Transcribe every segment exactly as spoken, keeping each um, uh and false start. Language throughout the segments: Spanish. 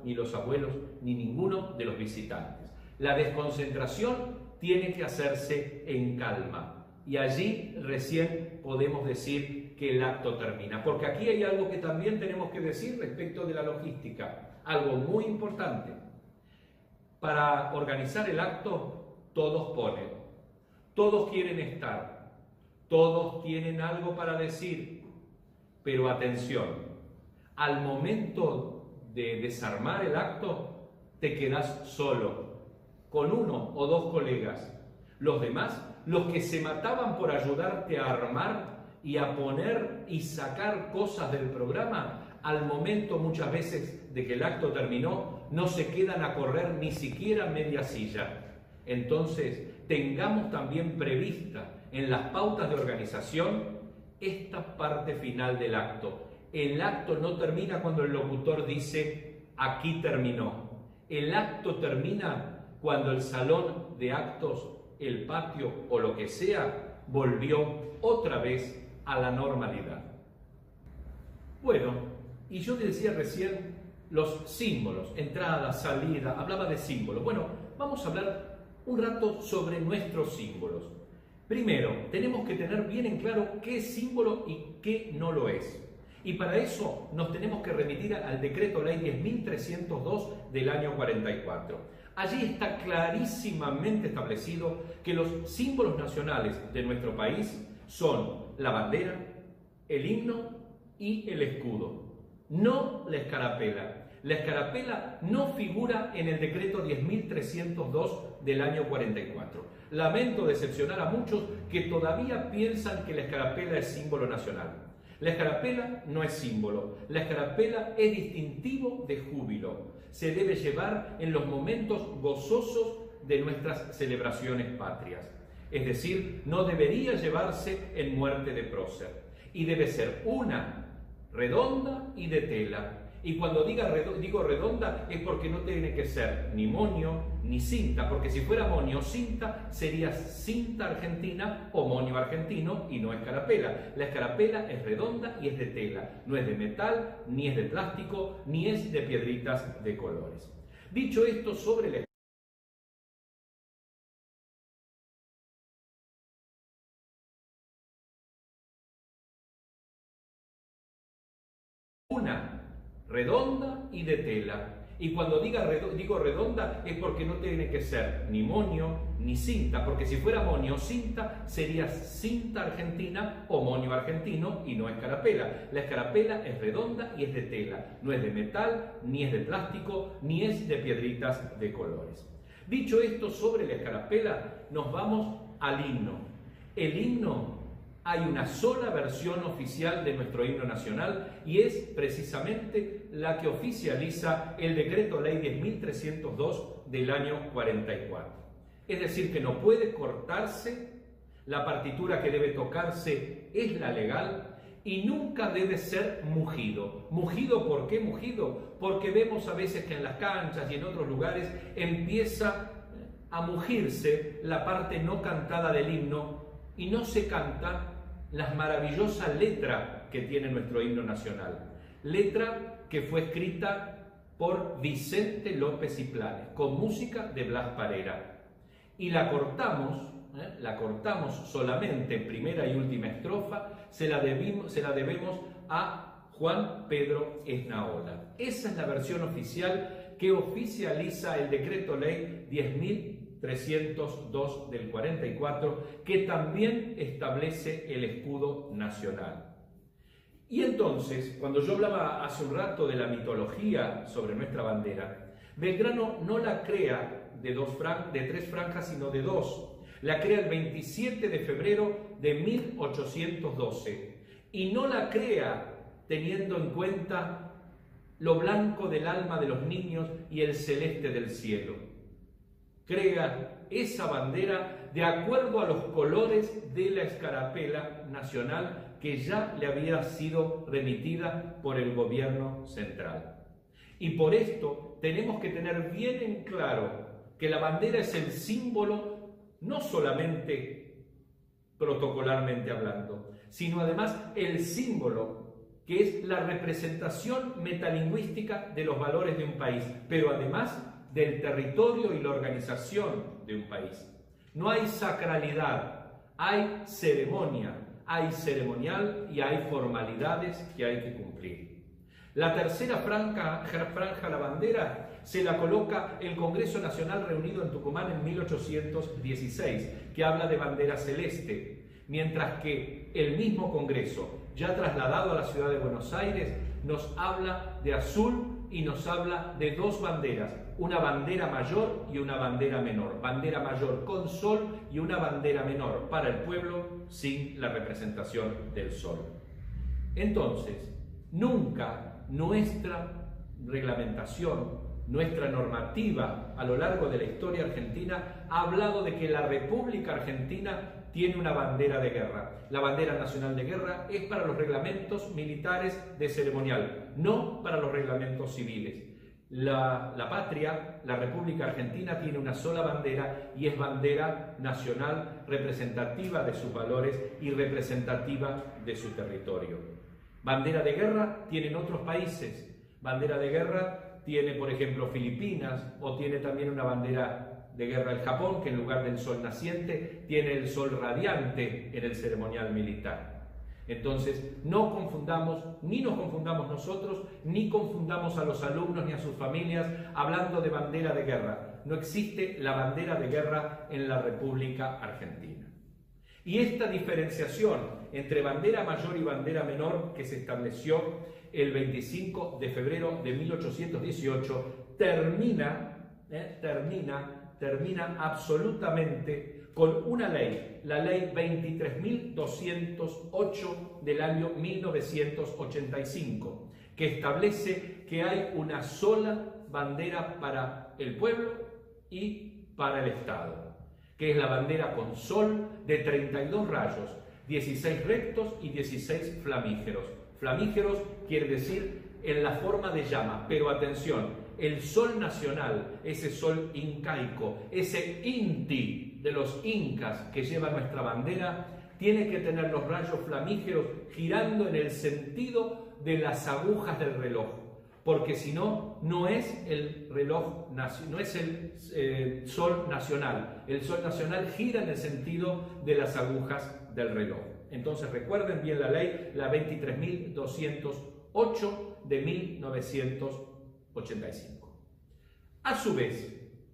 ni los abuelos, ni ninguno de los visitantes. La desconcentración tiene que hacerse en calma y allí recién podemos decir que el acto termina. Porque aquí hay algo que también tenemos que decir respecto de la logística, algo muy importante. Para organizar el acto, todos ponen, todos quieren estar, todos tienen algo para decir, pero atención, al momento de desarmar el acto, te quedas solo, con uno o dos colegas. Los demás, los que se mataban por ayudarte a armar y a poner y sacar cosas del programa, al momento muchas veces de que el acto terminó, no se quedan a correr ni siquiera media silla. Entonces, tengamos también prevista en las pautas de organización esta parte final del acto. El acto no termina cuando el locutor dice, aquí terminó. El acto termina cuando el salón de actos, el patio o lo que sea, volvió otra vez a la normalidad. Bueno, y yo decía recién los símbolos, entrada, salida, hablaba de símbolos. Bueno, vamos a hablar un rato sobre nuestros símbolos. Primero, tenemos que tener bien en claro qué es símbolo y qué no lo es. Y para eso nos tenemos que remitir al Decreto Ley diez mil trescientos dos del año cuarenta y cuatro. Allí está clarísimamente establecido que los símbolos nacionales de nuestro país son la bandera, el himno y el escudo, no la escarapela. La escarapela no figura en el Decreto diez mil trescientos dos del año cuarenta y cuatro. Lamento decepcionar a muchos que todavía piensan que la escarapela es símbolo nacional. La escarapela no es símbolo, la escarapela es distintivo de júbilo. Se debe llevar en los momentos gozosos de nuestras celebraciones patrias. Es decir, no debería llevarse en muerte de prócer. Y debe ser una, redonda y de tela. Y cuando diga, digo redonda es porque no tiene que ser ni moño ni cinta, porque si fuera moño o cinta sería cinta argentina o moño argentino y no escarapela. La escarapela es redonda y es de tela, no es de metal, ni es de plástico, ni es de piedritas de colores. Dicho esto sobre la una redonda y de tela. Y cuando diga redo, digo redonda es porque no tiene que ser ni moño ni cinta, porque si fuera moño o cinta sería cinta argentina o moño argentino y no escarapela. La escarapela es redonda y es de tela, no es de metal, ni es de plástico, ni es de piedritas de colores. Dicho esto sobre la escarapela, nos vamos al himno. El himno, hay una sola versión oficial de nuestro himno nacional y es precisamente la que oficializa el Decreto Ley diez mil trescientos dos del año cuarenta y cuatro. Es decir, que no puede cortarse, la partitura que debe tocarse es la legal y nunca debe ser mugido. ¿Mugido por qué mugido? Porque vemos a veces que en las canchas y en otros lugares empieza a mugirse la parte no cantada del himno y no se canta la maravillosa letra que tiene nuestro himno nacional. Letra que fue escrita por Vicente López y Planes, con música de Blas Parera. Y la cortamos, ¿eh? la cortamos solamente en primera y última estrofa, se la, debimos, se la debemos a Juan Pedro Esnaola. Esa es la versión oficial que oficializa el Decreto Ley diez mil trescientos dos del cuarenta y cuatro, que también establece el escudo nacional. Y entonces, cuando yo hablaba hace un rato de la mitología sobre nuestra bandera, Belgrano no la crea de, dos fran de tres franjas, sino de dos. La crea el veintisiete de febrero de mil ochocientos doce. Y no la crea teniendo en cuenta lo blanco del alma de los niños y el celeste del cielo. Crea esa bandera de acuerdo a los colores de la escarapela nacional que ya le había sido remitida por el gobierno central. Y por esto tenemos que tener bien en claro que la bandera es el símbolo no solamente protocolarmente hablando, sino además el símbolo que es la representación metalingüística de los valores de un país, pero además del territorio y la organización de un país. No hay sacralidad, hay ceremonia, hay ceremonial y hay formalidades que hay que cumplir. La tercera franja, franja, la bandera, se la coloca el Congreso Nacional reunido en Tucumán en mil ochocientos dieciséis, que habla de bandera celeste, mientras que el mismo Congreso, ya trasladado a la ciudad de Buenos Aires, nos habla de azul y nos habla de dos banderas, una bandera mayor y una bandera menor, bandera mayor con sol y una bandera menor para el pueblo sin la representación del sol. Entonces, nunca nuestra reglamentación, nuestra normativa a lo largo de la historia argentina ha hablado de que la República Argentina tiene una bandera de guerra. La bandera nacional de guerra es para los reglamentos militares de ceremonial, no para los reglamentos civiles. La, la patria, la República Argentina, tiene una sola bandera y es bandera nacional representativa de sus valores y representativa de su territorio. Bandera de guerra tienen otros países. Bandera de guerra tiene, por ejemplo, Filipinas, o tiene también una bandera de guerra el Japón, que en lugar del sol naciente tiene el sol radiante en el ceremonial militar. Entonces, no confundamos, ni nos confundamos nosotros, ni confundamos a los alumnos ni a sus familias hablando de bandera de guerra. No existe la bandera de guerra en la República Argentina. Y esta diferenciación entre bandera mayor y bandera menor que se estableció el veinticinco de febrero de mil ochocientos dieciocho termina, eh, termina, termina absolutamente con una ley, la ley veintitrés mil doscientos ocho del año mil novecientos ochenta y cinco, que establece que hay una sola bandera para el pueblo y para el Estado, que es la bandera con sol de treinta y dos rayos, dieciséis rectos y dieciséis flamígeros. Flamígeros quiere decir en la forma de llama, pero atención, el sol nacional, ese sol incaico, ese inti de los incas que lleva nuestra bandera, tiene que tener los rayos flamígeros girando en el sentido de las agujas del reloj, porque si no, no es el reloj, no es el eh, sol nacional. El sol nacional gira en el sentido de las agujas del reloj. Entonces recuerden bien la ley, la veintitrés mil doscientos ocho de mil novecientos ochenta y cinco. A su vez,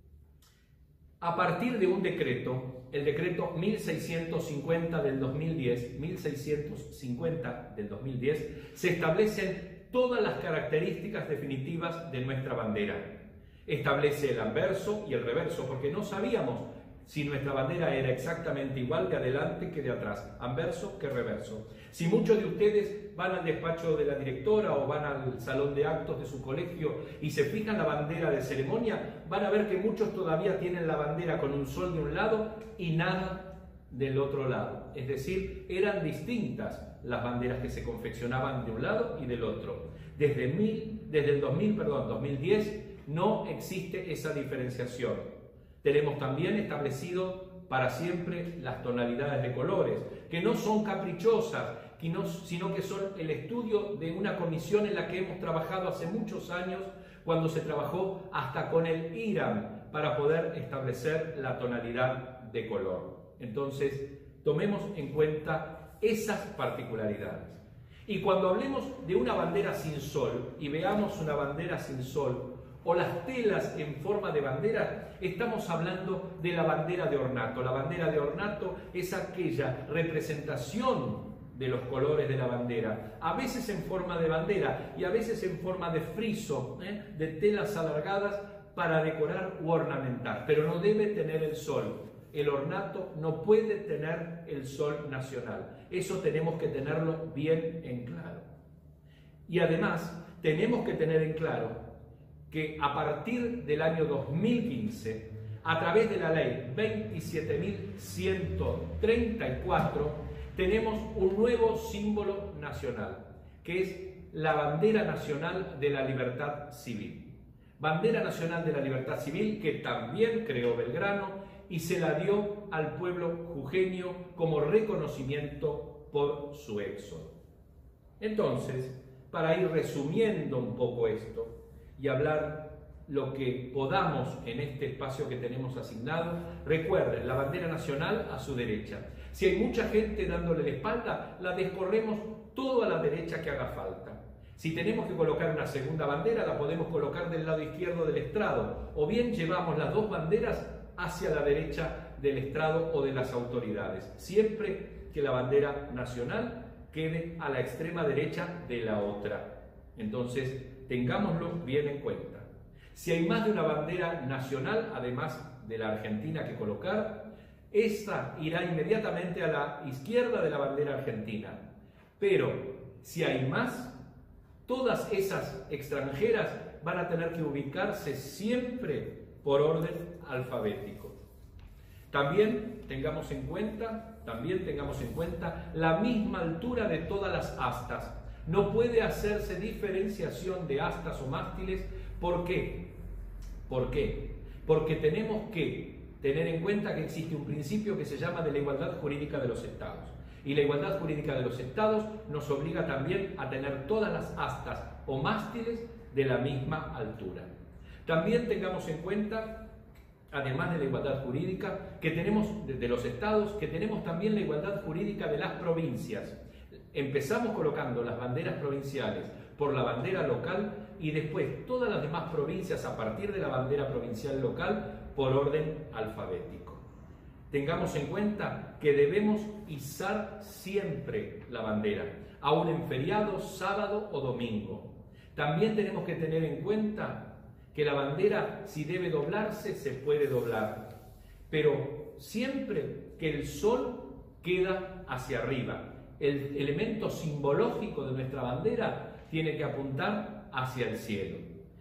a partir de un decreto, el decreto mil seiscientos cincuenta del dos mil diez, mil seiscientos cincuenta del dos mil diez, se establecen todas las características definitivas de nuestra bandera. Establece el anverso y el reverso, porque no sabíamos si nuestra bandera era exactamente igual de adelante que de atrás, anverso que reverso. Si muchos de ustedes van al despacho de la directora o van al salón de actos de su colegio y se fijan la bandera de ceremonia, van a ver que muchos todavía tienen la bandera con un sol de un lado y nada del otro lado. Es decir, eran distintas las banderas que se confeccionaban de un lado y del otro. Desde, mil, desde el dos mil, perdón, dos mil diez no existe esa diferenciación. Tenemos también establecido para siempre las tonalidades de colores, que no son caprichosas, sino que son el estudio de una comisión en la que hemos trabajado hace muchos años, cuando se trabajó hasta con el IRAM para poder establecer la tonalidad de color. Entonces, tomemos en cuenta esas particularidades. Y cuando hablemos de una bandera sin sol y veamos una bandera sin sol, o las telas en forma de bandera, estamos hablando de la bandera de ornato. La bandera de ornato es aquella representación de los colores de la bandera, a veces en forma de bandera y a veces en forma de friso, ¿eh? de telas alargadas para decorar u ornamentar, pero no debe tener el sol. El ornato no puede tener el sol nacional. Eso tenemos que tenerlo bien en claro. Y además, tenemos que tener en claro que a partir del año dos mil quince, a través de la ley veintisiete mil ciento treinta y cuatro, tenemos un nuevo símbolo nacional, que es la bandera nacional de la libertad civil. Bandera nacional de la libertad civil que también creó Belgrano y se la dio al pueblo jujeño como reconocimiento por su éxodo. Entonces, para ir resumiendo un poco esto y hablar lo que podamos en este espacio que tenemos asignado. Recuerden, la bandera nacional a su derecha. Si hay mucha gente dándole la espalda, la descorremos todo a la derecha que haga falta. Si tenemos que colocar una segunda bandera, la podemos colocar del lado izquierdo del estrado, o bien llevamos las dos banderas hacia la derecha del estrado o de las autoridades, siempre que la bandera nacional quede a la extrema derecha de la otra. Entonces, tengámoslo bien en cuenta. Si hay más de una bandera nacional, además de la Argentina, que colocar, esta irá inmediatamente a la izquierda de la bandera argentina. Pero si hay más, todas esas extranjeras van a tener que ubicarse siempre por orden alfabético. También tengamos en cuenta, también tengamos en cuenta la misma altura de todas las astas. No puede hacerse diferenciación de astas o mástiles. ¿Por qué? ¿Por qué? Porque tenemos que tener en cuenta que existe un principio que se llama de la igualdad jurídica de los estados. Y la igualdad jurídica de los estados nos obliga también a tener todas las astas o mástiles de la misma altura. También tengamos en cuenta, además de la igualdad jurídica que tenemos de los estados, que tenemos también la igualdad jurídica de las provincias. Empezamos colocando las banderas provinciales por la bandera local y después todas las demás provincias a partir de la bandera provincial local por orden alfabético. Tengamos en cuenta que debemos izar siempre la bandera, aun en feriado, sábado o domingo. También tenemos que tener en cuenta que la bandera, si debe doblarse, se puede doblar, pero siempre que el sol queda hacia arriba. El elemento simbológico de nuestra bandera tiene que apuntar hacia el cielo.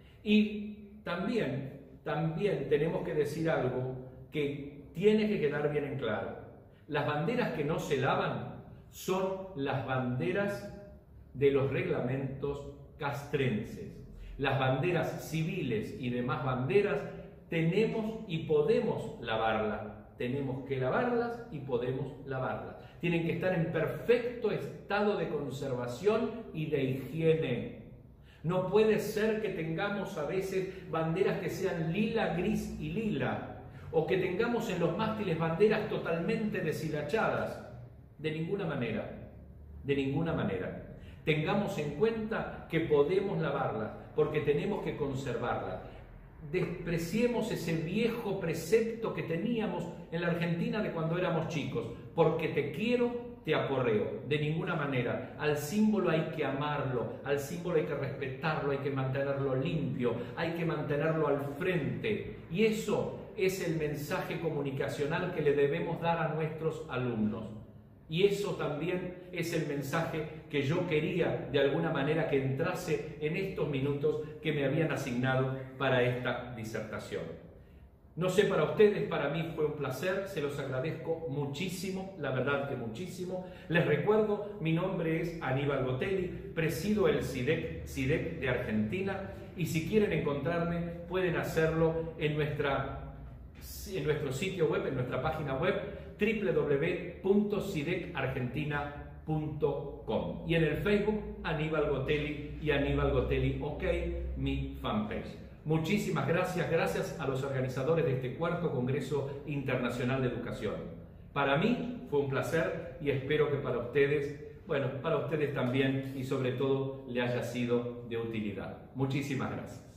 Y también, también tenemos que decir algo que tiene que quedar bien en claro. Las banderas que no se lavan son las banderas de los reglamentos castrenses. Las banderas civiles y demás banderas tenemos y podemos lavarlas. Tenemos que lavarlas y podemos lavarlas. Tienen que estar en perfecto estado de conservación y de higiene. No puede ser que tengamos a veces banderas que sean lila, gris y lila, o que tengamos en los mástiles banderas totalmente deshilachadas. De ninguna manera, de ninguna manera. Tengamos en cuenta que podemos lavarlas, porque tenemos que conservarlas. Despreciemos ese viejo precepto que teníamos en la Argentina de cuando éramos chicos, porque te quiero, te aporreo. De ninguna manera. Al símbolo hay que amarlo, al símbolo hay que respetarlo, hay que mantenerlo limpio, hay que mantenerlo al frente. Y eso es el mensaje comunicacional que le debemos dar a nuestros alumnos. Y eso también es el mensaje que yo quería de alguna manera que entrase en estos minutos que me habían asignado para esta disertación. No sé para ustedes, para mí fue un placer, se los agradezco muchísimo, la verdad que muchísimo. Les recuerdo, mi nombre es Aníbal Gotelli, presido el SIDEC, SIDEC de Argentina, y si quieren encontrarme pueden hacerlo en, nuestra, en nuestro sitio web, en nuestra página web, doble u doble u doble u punto sidec argentina punto com, y en el Facebook Aníbal Gotelli y Aníbal Gotelli OK, mi fanpage. Muchísimas gracias, gracias a los organizadores de este cuarto Congreso Internacional de Educación. Para mí fue un placer y espero que para ustedes, bueno, para ustedes también y sobre todo le haya sido de utilidad. Muchísimas gracias.